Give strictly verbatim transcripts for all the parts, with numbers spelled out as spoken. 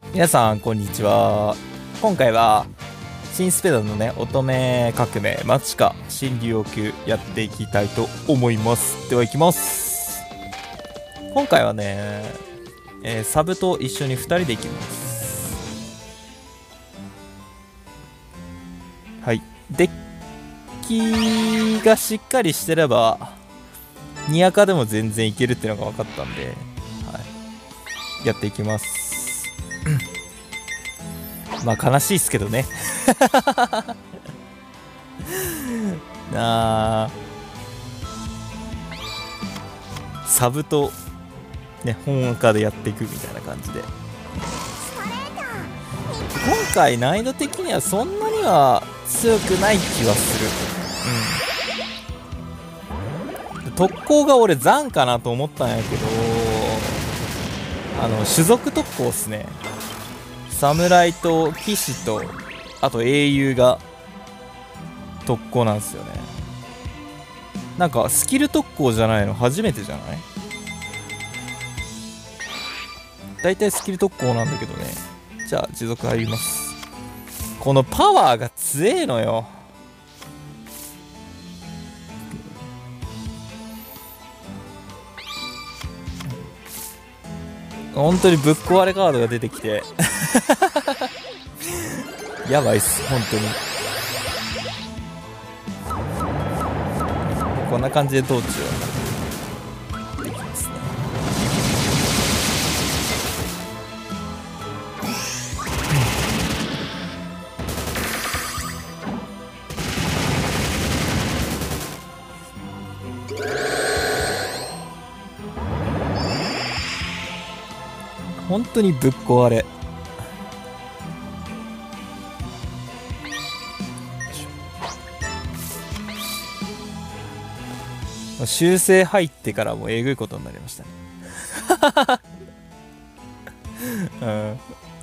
皆さんこんにちは。今回は新スペダのね乙女革命マチカ新竜王級やっていきたいと思います。では行きます。今回はね、えー、サブと一緒にふたりで行きます。はい、デッキがしっかりしてればに赤でも全然いけるっていうのが分かったんで、はい、やっていきます。まあ悲しいっすけどね。なあ、サブとね本赤でやっていくみたいな感じで、今回難易度的にはそんなには強くない気はする。うん、特攻が俺残かなと思ったんやけど、あの種族特攻っすね。侍と騎士とあと英雄が特攻なんですよね。なんかスキル特攻じゃないの初めてじゃない？だいたいスキル特攻なんだけどね。じゃあ持続入ります。このパワーが強えのよ。本当にぶっ壊れカードが出てきてやばいっす本当に。こんな感じで道中はできますね。本当にぶっ壊れ。修正入ってからもえぐいことになりましたね。うん、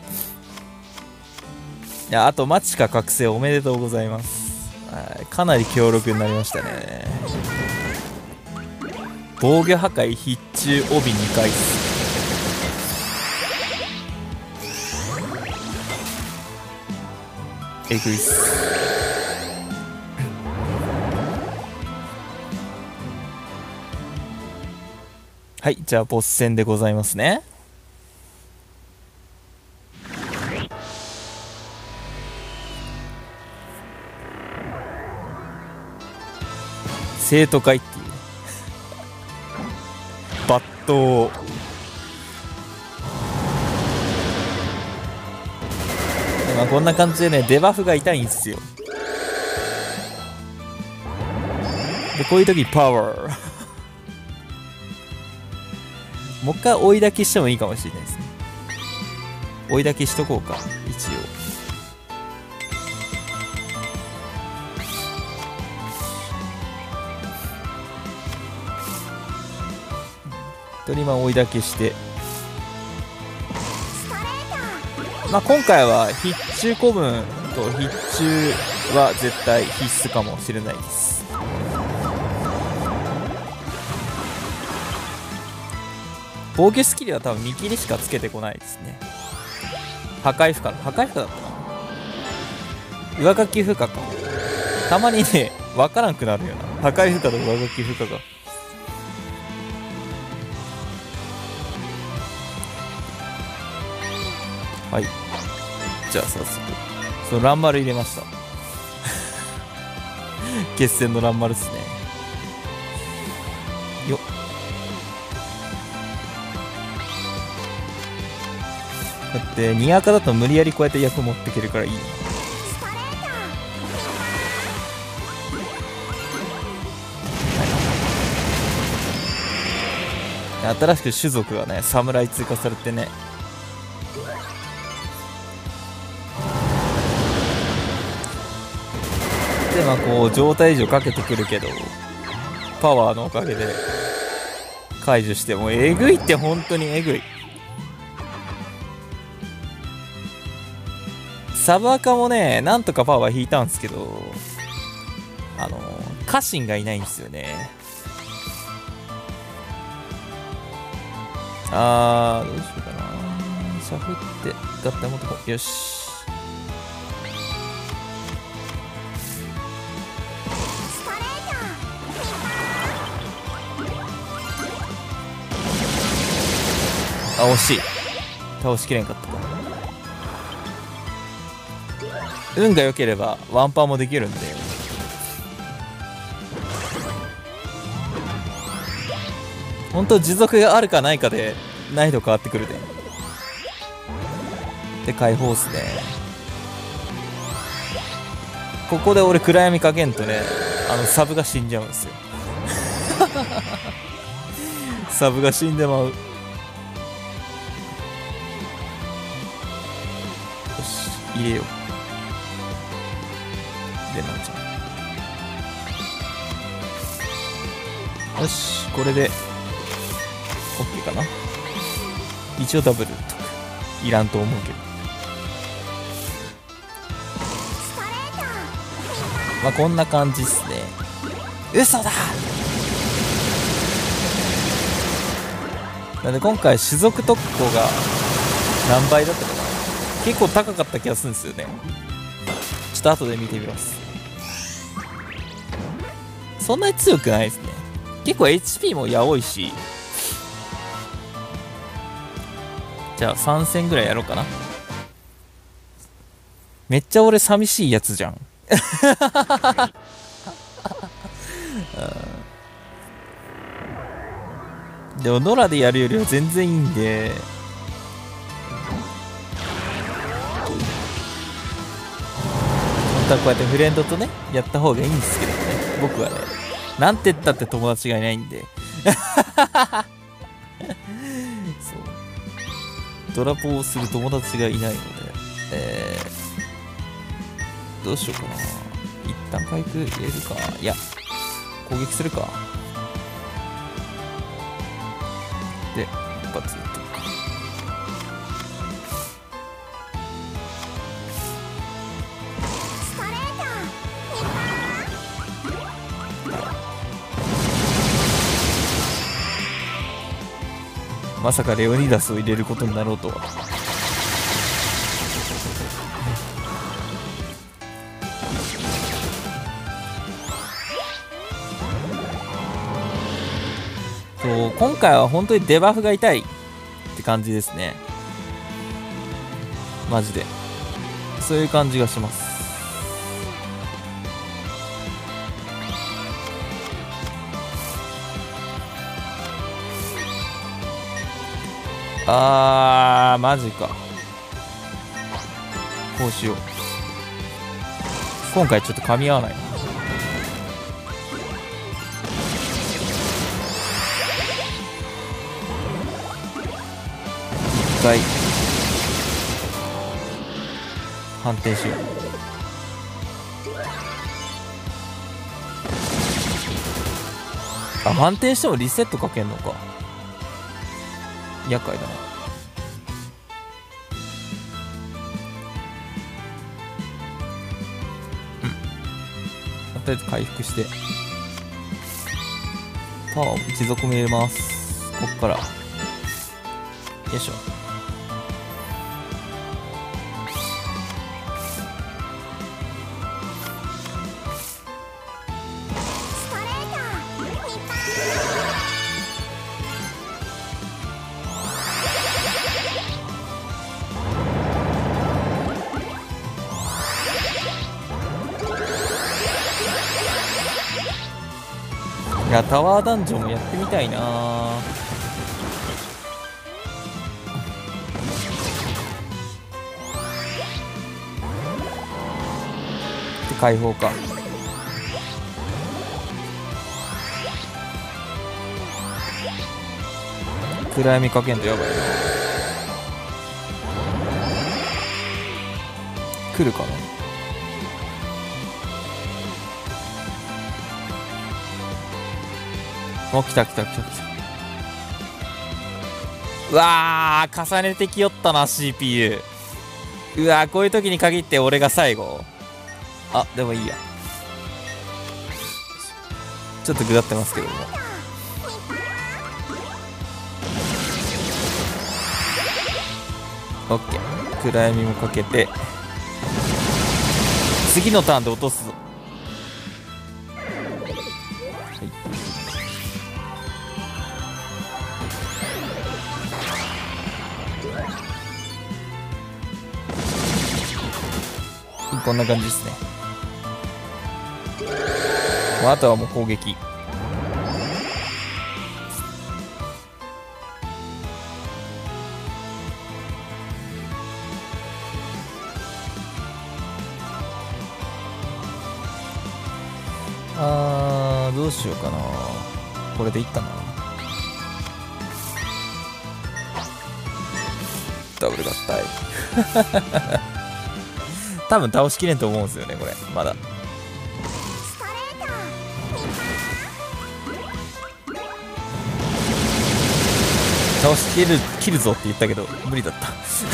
いや、あとマチカ覚醒おめでとうございます。はい、かなり強力になりましたね。防御破壊必中帯にかいっす。えぐいっす。はい、じゃあボス戦でございますね。生徒会っていう抜刀。まあこんな感じでねデバフが痛いんですよ。でこういう時パワーもう一回追い焚きしてもいいかもしれないですね。追い焚きしとこうか一応。一人追い焚きして、まあ今回は必中古文と必中は絶対必須かもしれないです。防御スキルは多分見切りしかつけてこないですね。破壊負荷破壊負荷だったかな。上書き負荷か。たまにね分からんくなるよな、破壊負荷と上書き負荷が。はい、じゃあ早速その乱丸入れました決戦の乱丸っすね。よっ、だってに赤だと無理やりこうやって役持っていけるからいいな。新しく種族がね侍追加されてね、でまあこう状態以上かけてくるけどパワーのおかげで解除してもえぐいって、本当にえぐい。サブアカもねなんとかパワー引いたんですけど、あの家臣がいないんですよね。あーどうしようかな。 しゃふって合体持ってこう。よし。あ、惜しい。倒しきれんかったか。運が良ければワンパンもできるんで。本当持続があるかないかで難易度変わってくるね。で解放っすね。ここで俺暗闇かけんとね、あのサブが死んじゃうんですよ。サブが死んでまう。よし、入れよう。でなんちゃう。よし、これで OK かな。一応ダブルとかいらんと思うけど、まあこんな感じっすね。嘘だ。なんで今回種族特攻が何倍だったかな。結構高かった気がするんですよね。ちょっと後で見てみます。そんなに強くないですね。結構 エイチピー もやおいし。じゃあさん戦ぐらいやろうかな。めっちゃ俺寂しいやつじゃん。でもノラでやるよりは全然いいんで、本当はこうやってフレンドとねやった方がいいんですけどね。僕はね、なんて言ったって友達がいないんで。そうドラポをする友達がいないので、えー、どうしようかな。一旦回復入れるか。いや攻撃するか。で一発撃っとくか。まさかレオニダスを入れることになろうとは。そう今回は本当にデバフが痛いって感じですね。マジでそういう感じがします。あーマジか。こうしよう。今回ちょっと噛み合わないな。一回反転しよう。あ、反転してもリセットかけんのか。厄介だな。うん。とりあえず回復してパワーを持続も入れます。こっからよいしょ。いやタワーダンジョンもやってみたいなー。で解放か。暗闇かけんとやばいな。来るかな。お、来た来た来た来た。うわー重ねてきよったな シーピーユー。うわーこういう時に限って俺が最後。あでもいいや。ちょっと下ってますけども。 オッケー。暗闇もかけて次のターンで落とすぞ。こんな感じですね。もうあとはもう攻撃。あー、どうしようかな。これでいいかな。ダブル合体多分倒しきれんと思うんですよね、これまだ。倒しきる切るぞって言ったけど無理だったち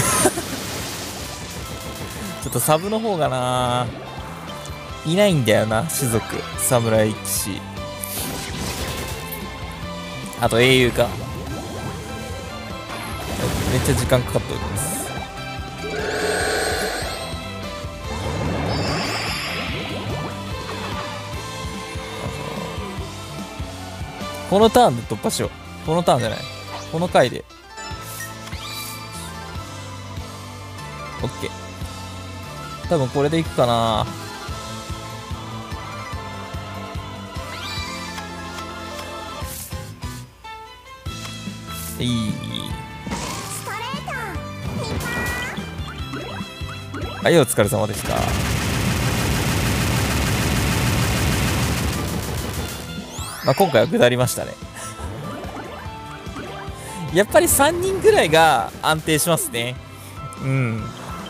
ょっとサブの方がないないんだよな、種族侍騎士、あと英雄か。めっちゃ時間かかっております。このターンで突破しよう。このターンじゃない、この回で。オッケー。多分これでいくかな。いい。はい、お疲れ様でした。まあ今回は下りましたねやっぱりさんにんぐらいが安定しますね。うん。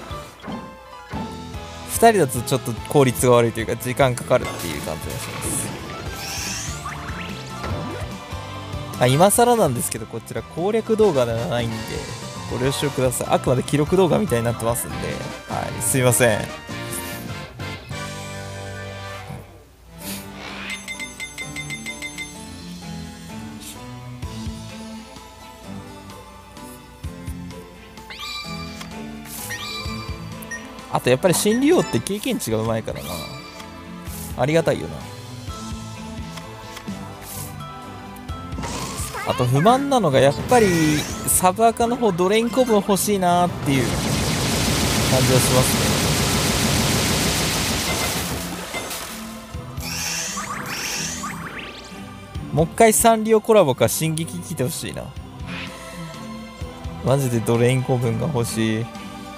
ふたりだとちょっと効率が悪いというか時間かかるっていう感じがします。あ、今更なんですけど、こちら攻略動画ではないんでご了承ください。あくまで記録動画みたいになってますんで、はい、すいません。あとやっぱり新竜王って経験値がうまいからな、ありがたいよな。あと不満なのがやっぱりサブアカの方ドレインコブ欲しいなーっていう感じはしますね。もう一回サンリオコラボか進撃来てほしいな。マジでドレインコブが欲しい。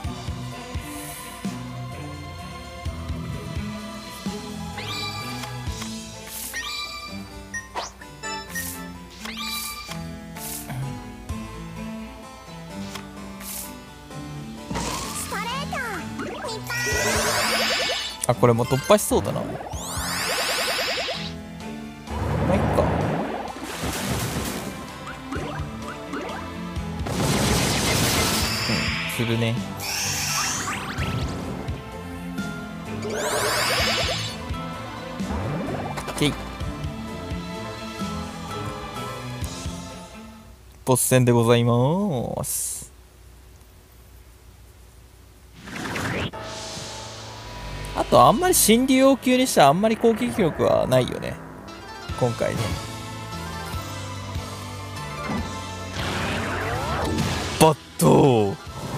あ、これもう突破しそうだな。まあいっか。うん、するね。オッケー。ボス戦でございます。あとあんまり心理要求にしてはあんまり攻撃力はないよね今回ね。バット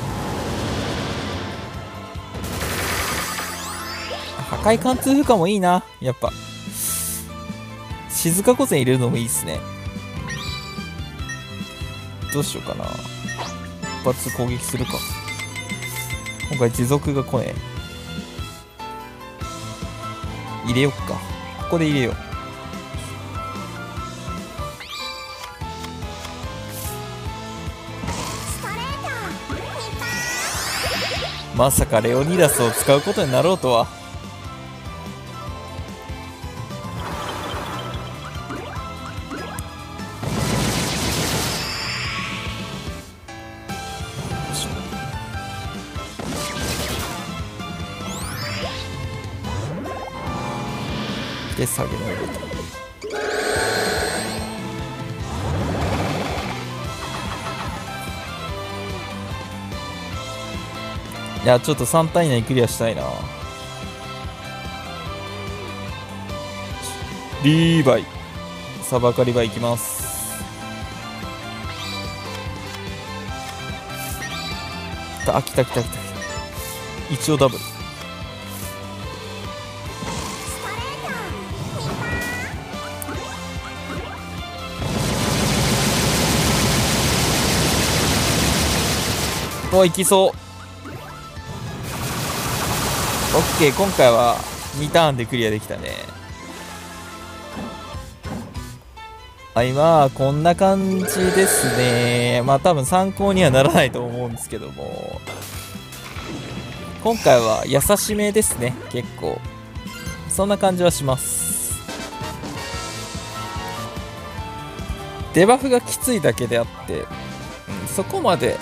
破壊貫通負荷もいいな。やっぱ静か御前入れるのもいいっすね。どうしようかな。一発攻撃するか。今回持続が来ねえ。入れよっか。ここで入れよう。まさかレオニダスを使うことになろうとは。で下げられると。 いやちょっとさんターン以内にクリアしたいな。リーバイサバカリバイいきます。あ、来た来た来た来た。一応ダブル。お、いきそう。オッケー、今回はにターンでクリアできたね。はい、まあこんな感じですね。まあ多分参考にはならないと思うんですけども、今回は優しめですね。結構そんな感じはします。デバフがきついだけであって、うん、そこまで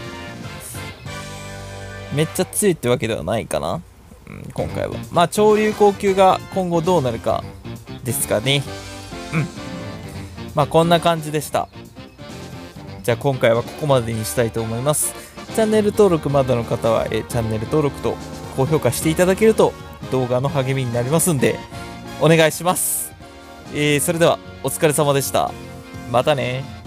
めっちゃ強いってわけではないかな、うん、今回は。まあ潮流高級が今後どうなるかですかね。うん、まあこんな感じでした。じゃあ今回はここまでにしたいと思います。チャンネル登録まだの方はえチャンネル登録と高評価していただけると動画の励みになりますんでお願いします。えー、それではお疲れ様でした。またね。